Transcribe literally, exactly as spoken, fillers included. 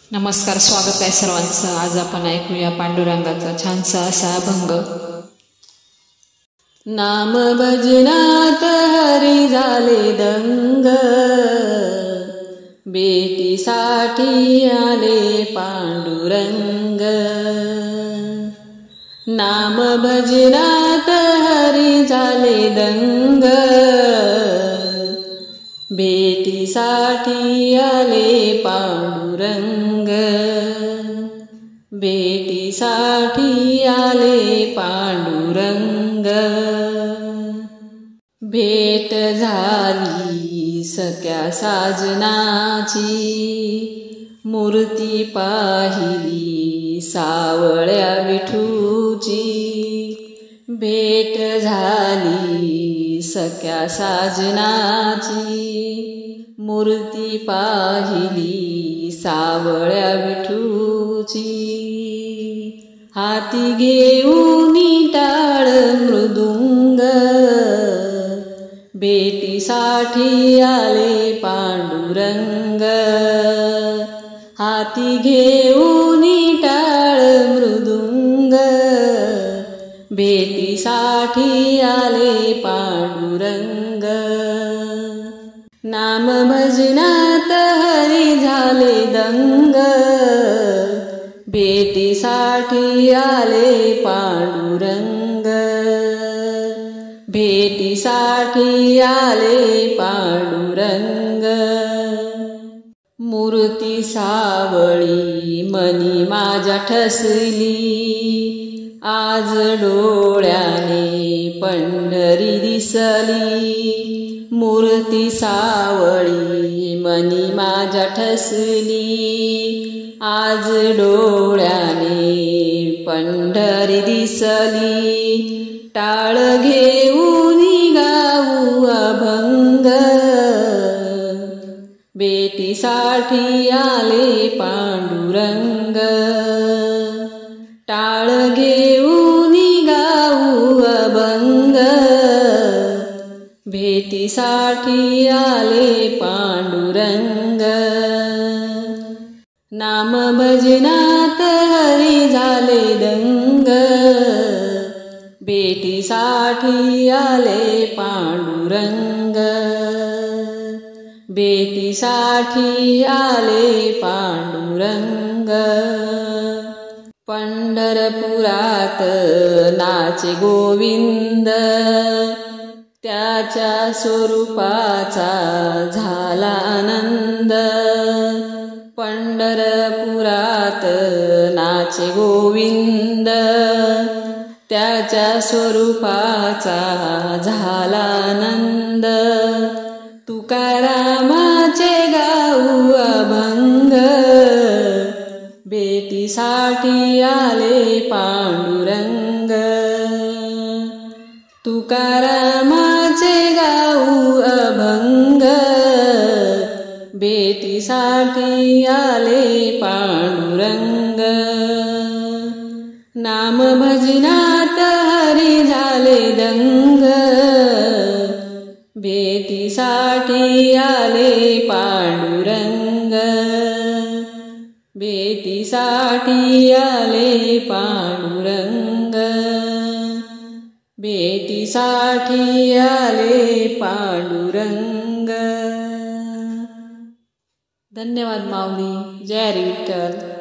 नमस्कार, स्वागत आहे सर्वांचं। आज आपण ऐकूया पांडुरंगाचा छानसा असा अभंग। नाम भजनात हरी झाले दंग, बेटीसाठी आले पांडुरंग। नाम भजनात हरी झाले दंग, बेटीसाठी आले पांडुरंग। बेटीसाठी आले पांडुरंग। भेट झाली सख्या साजनाची, मूर्ती पाहिली सावळ्या विठूची। भेट झाली सख्या साजनाची, मूर्ती पाहिली सावळ्या विठूची। हाती घेऊन टाळ मृदुंग, बेटीसाठी आले पांडुरंग। हाती घेऊन टाळ मृदुंग, बेटीसाठी आले पांडुरंग। नाम भजनात हरी झाले दंग, बेटीसाठी आले पांडुरंग। भेटीसाठी आले पांडुरंग। मूर्ती सावळी मनी माझ्या ठसली, आज डोळ्याने पंढरी दिसली। मूर्ती सावळी मनी माझ्या ठसली, आज डोळ्याने पंढरी दिसली। टाळ घेऊन गाऊ अभंग, बेटीसाठी आले पांडुरंग। टाळ घेऊन गाऊ अभंग, भेटीसाठी आले पांडुरंग। नाम भजनात हरी झाले दंग, बेटीसाठी आले पांडुरंग। बेटीसाठी आले पांडुरंग। पंढरपुरात नाचे गोविंद, त्याच्या स्वरूपाचा झाला आनंद। पंढरपुरात नाचे गोविंद, त्याच्या स्वरूपाचा झाला आनंद। तुकारामाचे गाऊ अभंग, बेटीसाठी आले पांडुरंग। तुकारामाचे गाऊ अभंग, बेटीसाठी आले पांडुरंग। नाम भजनात हरी झाले दंग, बेटीसाठी आले पांडुरंग। बेटीसाठी आले पांडुरंग। बेटीसाठी आले पांडुरंग। धन्यवाद माऊली। जय हरी विठ्ठल।